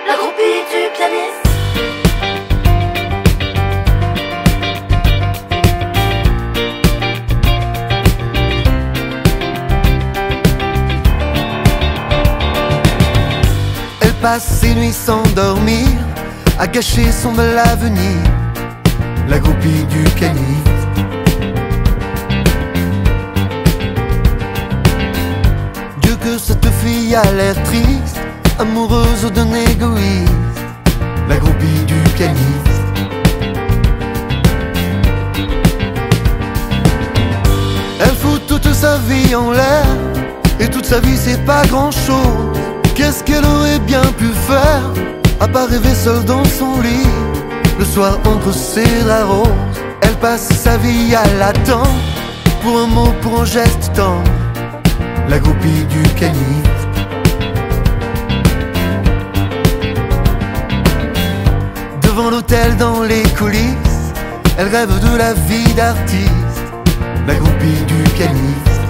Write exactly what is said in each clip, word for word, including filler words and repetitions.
La groupie du pianiste. Elle passe ses nuits sans dormir, à gâcher son bel avenir. La groupie du pianiste. Dieu que cette fille a l'air triste, amoureuse d'un égoïste. La groupie du pianiste. Elle fout toute sa vie en l'air, et toute sa vie c'est pas grand chose. Qu'est-ce qu'elle aurait bien pu faire, à part rêver seule dans son lit, le soir entre ses draps roses. Elle passe sa vie à l'attendre, pour un mot, pour un geste tendre. La groupie du pianiste. Devant l'hôtel, dans les coulisses, elle rêve de la vie d'artiste. La groupie du pianiste.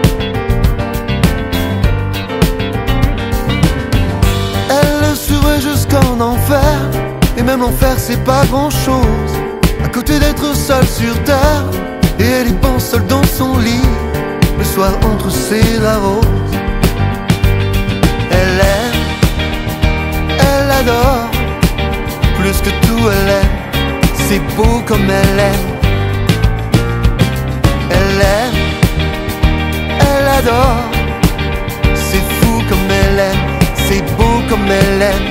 Elle suivrait jusqu'en enfer, et même l'enfer c'est pas grand chose, à côté d'être seule sur terre. Et elle y pense seule dans son lit, le soir entre ses draps roses. Elle aime, elle adore, plus que tout elle aime. C'est beau comme elle aime. Elle aime, elle adore, c'est fou comme elle aime. C'est beau comme elle aime.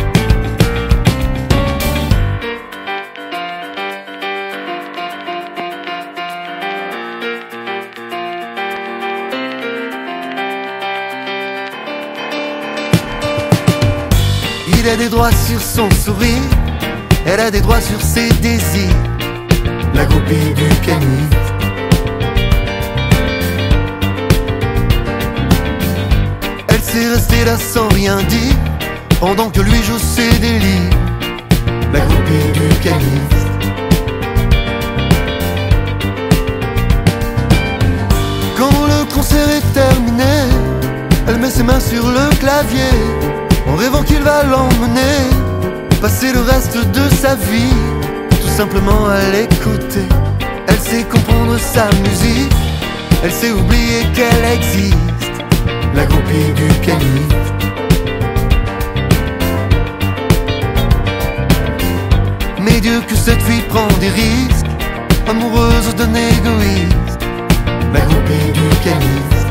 Il a des droits sur son sourire, elle a des droits sur ses désirs. La groupie du pianiste. Elle s'est restée là sans rien dire, pendant que lui joue ses délires. La groupie du pianiste. Quand le concert est terminé, elle met ses mains sur le clavier, en rêvant qu'il va l'emmener, passer le reste de sa vie, tout simplement à l'écouter. Elle sait comprendre sa musique, elle sait oublier qu'elle existe. La groupie du pianiste. Mais Dieu que cette fille prend des risques, amoureuse d'un égoïste. La groupie du pianiste.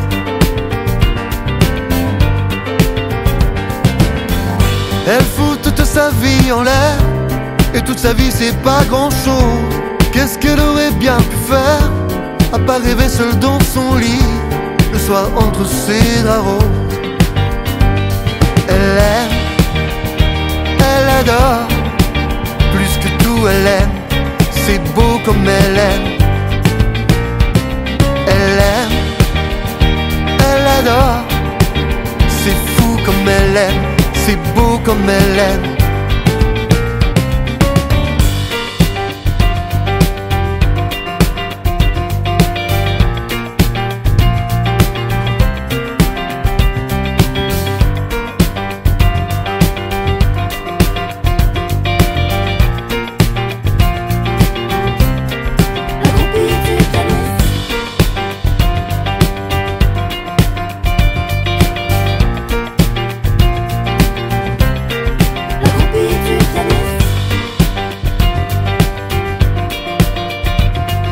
Elle fout toute sa vie en l'air, et toute sa vie c'est pas grand chose. Qu'est-ce qu'elle aurait bien pu faire, à part rêver seule dans son lit, le soir entre ses draps roses. Elle aime, elle adore, plus que tout elle aime. C'est beau comme elle aime. Elle aime, elle adore, c'est fou comme elle aime. C'est beau comme elle aime.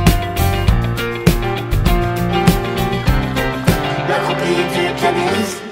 La groupie du pianiste.